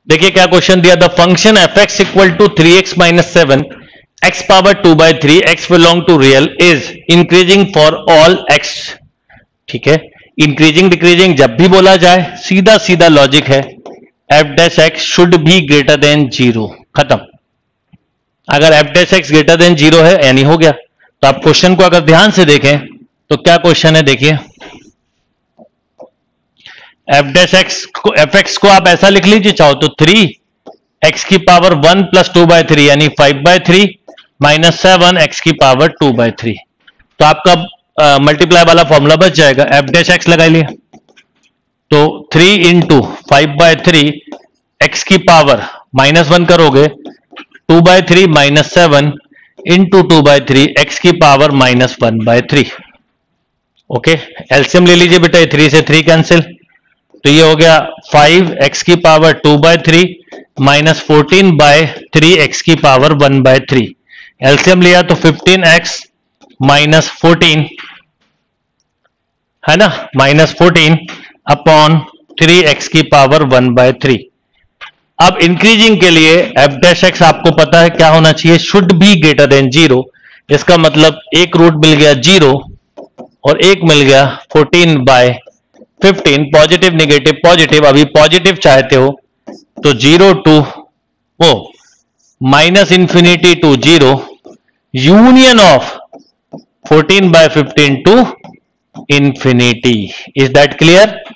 देखिए क्या क्वेश्चन दिया, the function f x equal to 3x minus 7 x power 2/3 x belong to real is increasing for all x. ठीक है, increasing decreasing जब भी बोला जाए सीधा सीधा लॉजिक है, f dash x should be greater than 0, खत्म। अगर f dash x greater than 0 है यानी हो गया। तो आप क्वेश्चन को अगर ध्यान से देखें तो क्या क्वेश्चन है, देखिए एफ डैश एक्स को, एफ एक्स को आप ऐसा लिख लीजिए चाहो तो 3 एक्स की पावर 1 प्लस 2/3 यानी 5/3 माइनस 7 एक्स की पावर 2/3। तो आपका मल्टीप्लाई वाला फॉर्मूला बच जाएगा, एफ डैश एक्स लगा लिया तो 3 इंटू 5/3 एक्स की पावर -1 करोगे 2/3 माइनस 7 इंटू 2/3 एक्स की पावर -1/3। ओके, एलसीएम ले लीजिए बेटा, 3 से 3 कैंसिल, तो ये हो गया 5 एक्स की पावर 2/3 माइनस 14/3 एक्स की पावर 1/3। एलसीएम लिया तो 15x माइनस 14 है ना, माइनस 14 अपॉन 3x की पावर 1/3। अब इंक्रीजिंग के लिए एफ डैश एक्स आपको पता है क्या होना चाहिए, शुड बी ग्रेटर देन 0। इसका मतलब एक रूट मिल गया 0 और एक मिल गया 14/15, पॉजिटिव नेगेटिव पॉजिटिव, अभी पॉजिटिव चाहते हो तो 0 टू वो minus infinity to 0 union of 14/15 to infinity. Is that clear?